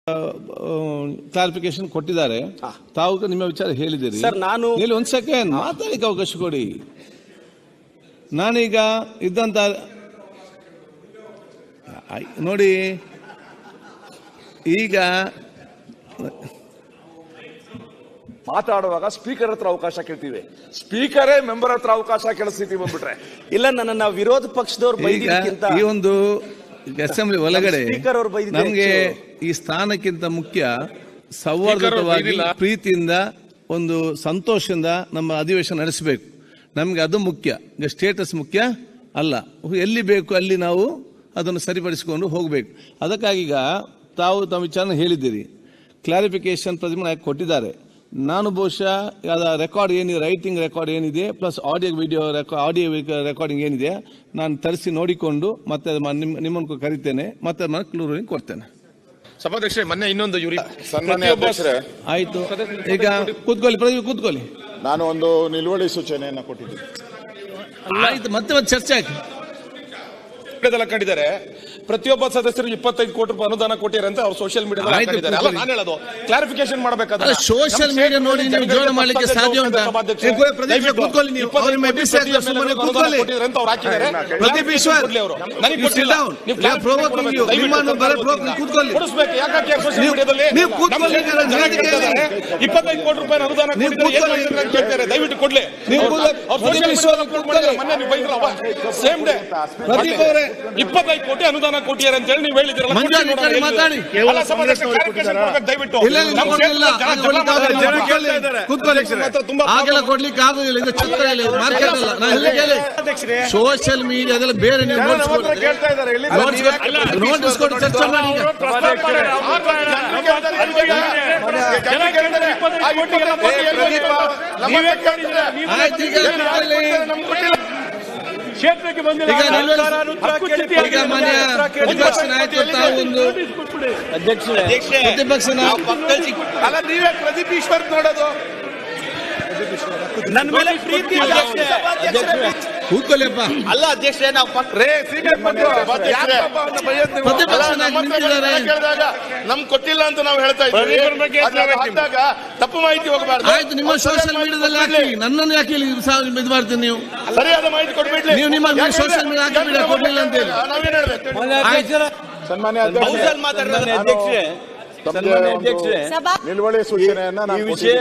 Clarification ಕೊಟ್ಟಿದ್ದಾರೆ. ತಾವು ನಿಮ್ಮ ವಿಚಾರ ಹೇಳಿದಿರಿ. ನಾನು ಒಂದು ಸೆಕೆಂಡ್ ಮಾತಾಡಲಿಕ್ಕೆ ಅವಕಾಶ ಕೊಡಿ. ನಾನೀಗ ಇದ್ದಂತ ನೋಡಿ, ಈಗ ಮಾತಾಡುವಾಗ ಸ್ಪೀಕರ್ ಹತ್ರ ಅವಕಾಶ ಕೇಳ್ತೀವಿ, ಸ್ಪೀಕರೇ ಮೆಂಬರ್ ಹತ್ರ ಅವಕಾಶ ಕೇಳೋ ಸ್ಥಿತಿ ಬಂದ್ಬಿಟ್ರೆ ಇಲ್ಲ, ನನ್ನ ವಿರೋಧ ಪಕ್ಷದವ್ರು ಈ ಒಂದು ಅಸೆಂಬ್ಲಿ ಒಳಗಡೆ ನಮ್ಗೆ ಈ ಸ್ಥಾನಕ್ಕಿಂತ ಮುಖ್ಯ ಸೌಹಾರ್ದವಾಗಿ ಪ್ರೀತಿಯಿಂದ ಒಂದು ಸಂತೋಷದಿಂದ ನಮ್ಮ ಅಧಿವೇಶನ ನಡೆಸಬೇಕು. ನಮ್ಗೆ ಅದು ಮುಖ್ಯ, ಈಗ ಸ್ಟೇಟಸ್ ಮುಖ್ಯ ಅಲ್ಲ. ಎಲ್ಲಿ ಬೇಕು ಅಲ್ಲಿ ನಾವು ಅದನ್ನು ಸರಿಪಡಿಸಿಕೊಂಡು ಹೋಗಬೇಕು. ಅದಕ್ಕಾಗಿ ಈಗ ತಾವು ತಮ್ಮ ವಿಚಾರ ಹೇಳಿದ್ದೀರಿ, ಕ್ಲಾರಿಫಿಕೇಶನ್ ಪ್ರತಿಮೆ ಕೊಟ್ಟಿದ್ದಾರೆ. ನಾನು ಬಹುಶಃ ಅದರ ರೆಕಾರ್ಡ್ ಏನಿದೆ, ರೈಟಿಂಗ್ ರೆಕಾರ್ಡ್ ಏನಿದೆ, ಪ್ಲಸ್ ಆಡಿಯೋ ವಿಡಿಯೋ ರೆಕಾರ್ಡಿಂಗ್ ಏನಿದೆ, ನಾನು ತರಿಸಿ ನೋಡಿಕೊಂಡು ಮತ್ತೆ ನಿಮ್ಮನ್ನು ಕರಿತೇನೆ, ಮತ್ತೆ ಅದನ್ನು ಕ್ಲೂರಿಂಗ್ ಕೊಡ್ತೇನೆ. ಸಭಾಧ್ಯಕ್ಷರೇ, ಮೊನ್ನೆ ಇನ್ನೊಂದು ಆಯ್ತು. ಈಗ ಕೂತ್ಕೊಳ್ಳಿ, ಪ್ರದೀಪ್ ಕೂತ್ಕೊಳ್ಳಿ. ನಾನು ಒಂದು ನಿಲುವಳಿ ಸೂಚನೆಯನ್ನ ಕೊಟ್ಟಿದ್ದೀನಿ. ಆಯ್ತು, ಮತ್ತೆ ಚರ್ಚೆ ಆಯ್ತು. ಕಂಡಿದ್ದಾರೆ ಪ್ರತಿಯೊಬ್ಬ ಸದಸ್ಯರು 25 ಕೋಟಿ ರೂಪಾಯಿ ಅನುದಾನ ಕೊಟ್ಟಿದ್ದಾರೆ ಅಂತ ಅವ್ರು ಸೋಷಿಯಲ್ ಮೀಡಿಯಾದಲ್ಲಿ ಅಲ್ಲ, ನಾನು ಹೇಳೋದು ಕ್ಲಾರಿಫಿಕೇಶನ್ ಮಾಡಬೇಕಾದ್ರೆ ಸೋಷಿಯಲ್ ಮೀಡಿಯಾ ನೋಡಿ ನೀವು ಜೋಡಣೆ ಮಾಡಲಿಕ್ಕೆ ಸಾಧ್ಯ ಉಂಟಾ? ಕೂತ್ಕೊಳ್ಳಿ, ನೀವು ಕೋಟಿ ರೂಪಾಯಿ ಅನುದಾನ ಕೇಳ್ತಾರೆ, ದಯವಿಟ್ಟು ಕೊಡ್ಲಿ. ಸೇಮ್ ಡೇ 25 ಕೋಟಿ ಅನುದಾನ ಕೊಟ್ಟಿದ್ದಾರೆ ಅಂತ ಹೇಳಿ ನೀವು ಹೇಳಿದಿರಲ್ಲ, ಕೊಡ್ಲಿಕ್ಕೆ ಆಗುದಿಲ್ಲ. ಇದು ಚಿತ್ರ ಇಲ್ಲ, ಮಾರ್ಕೆಟ್ ಅಲ್ಲ. ಸೋಷಿಯಲ್ ಮೀಡಿಯಾದಲ್ಲಿ ಬೇರೆ ನೀವು ನೋಟಿಸ್ ಕೊಟ್ಟು ಚರ್ಚೆ ಮಾಡಿ. ಕ್ಷೇತ್ರಕ್ಕೆ ಬಂದಿಲ್ಲ. ಅಲ್ಲ, ನೀವೇ ಪ್ರದೀಪ್ ಈಶ್ವರ್ ನೋಡೋದು ನನ್ನ ಮೇಲೆ ಪ್ರೀತಿ ಕೂತ್ಕೊಳ್ಳಿಯಪ್ಪ. ಅಲ್ಲ ಅಧ್ಯಕ್ಷರೇ, ನಾವು ನಮ್ ಕೊಟ್ಟಿಲ್ಲ ಅಂತ ನಾವು ಹೇಳ್ತಾ ಇದ್ದೀವಿ. ತಪ್ಪು ಮಾಹಿತಿ ಹೋಗಬಾರ್ದು. ಆಯ್ತು, ನಿಮ್ಮ ಸೋಷಿಯಲ್ ಮೀಡಿಯಾದಲ್ಲಿ ಹಾಕಿ, ನನ್ನನ್ನು ಯಾಕೆ ಇದು ಮಾಡ್ತೀನಿ? ನೀವು ಸರಿಯಾದ ಮಾಹಿತಿ ಕೊಡ್ಬಿಡ್ಲಿ. ನೀವು ನಿಮ್ಮ ಸೋಷಿಯಲ್ ಮೀಡಿಯಾ ಹಾಕಿಬಿಡ, ಕೊಡ್ಲಿಲ್ಲ ಅಂತ ಹೇಳಿ. ನಾವೇನ್ ಹೇಳ್ಬೇಕು? ಸನ್ಮಾನ್ಯ ಅಧ್ಯಕ್ಷರೇ, ನಿಲುವಳಿ ಸೂಚನೆಯನ್ನ ನಾನು